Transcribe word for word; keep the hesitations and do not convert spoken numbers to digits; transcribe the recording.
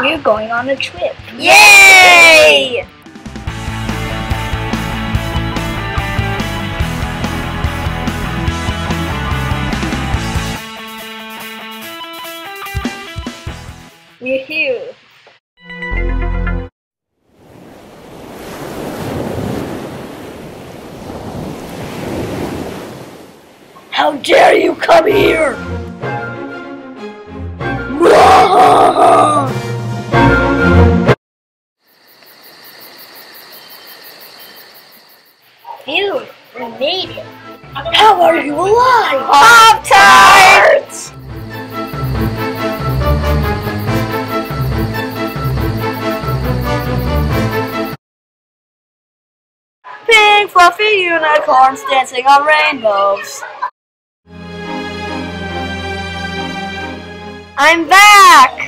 We're going on a trip. Yay! We're here. How dare you come here! Phew, we made it. How are you alive? Pop-Tarts! Pink fluffy unicorns dancing on rainbows. I'm back!